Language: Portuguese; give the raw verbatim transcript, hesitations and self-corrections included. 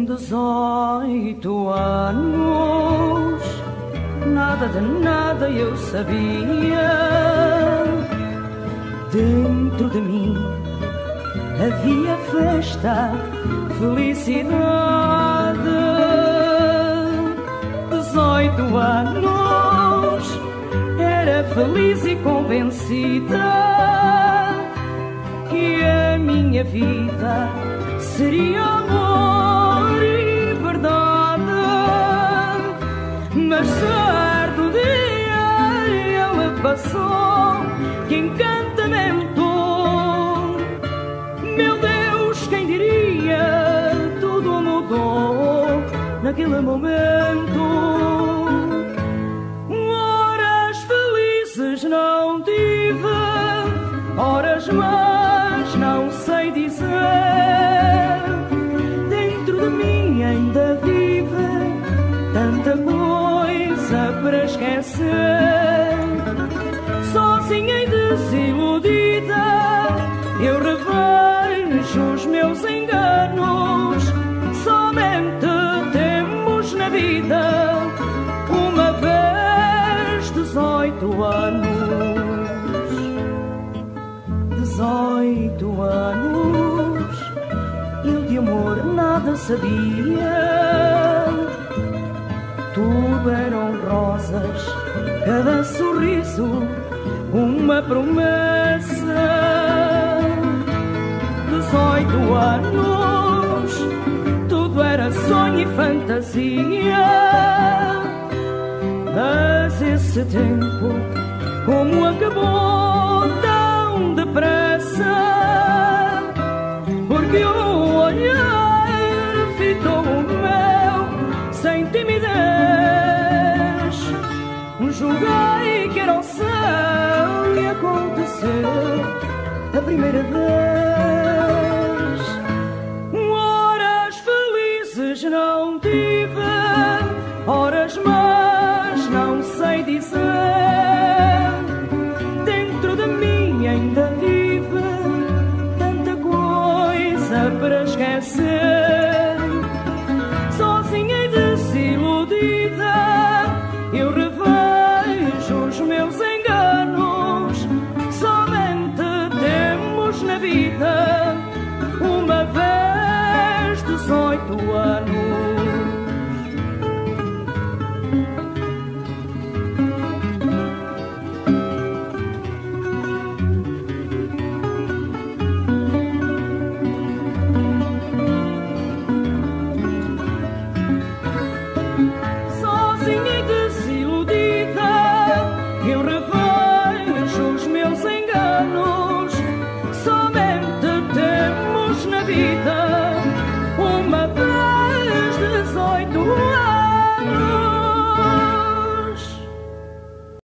Dezoito anos, nada de nada eu sabia. Dentro de mim havia festa, felicidade. Dezoito anos, era feliz e convencida que a minha vida seria amor e verdade. Mas certo dia ele passou, que encantamento! Meu Deus, quem diria? Tudo mudou naquele momento. Horas felizes não tive, horas más não sei dizer. Dentro de mim ainda vive tanta coisa para esquecer. Sozinha e desiludida eu revejo os meus enganos. Somente temos na vida uma vez dezoito anos. Dezoito anos, eu de amor nada sabia. Tudo eram rosas, cada sorriso uma promessa. Dezoito anos, tudo era sonho e fantasia. Mas esse tempo, como acabou tão depressa, porque o olhar fitou o meu sem timidez. Julguei que era o céu e aconteceu a primeira vez.